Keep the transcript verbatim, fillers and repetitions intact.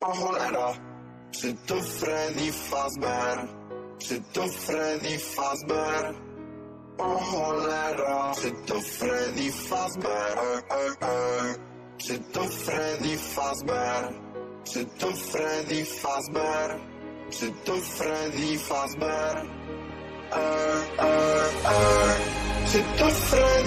O cholera, czy to Freddy Fazbear? Czy to Freddy Fazbear? O cholera, czy to Freddy Fazbear? E, e, e. Czy to Freddy Fazbear? Czy to Freddy Fazbear? Czy to Freddy Fazbear? E, e, e. Czy to Freddy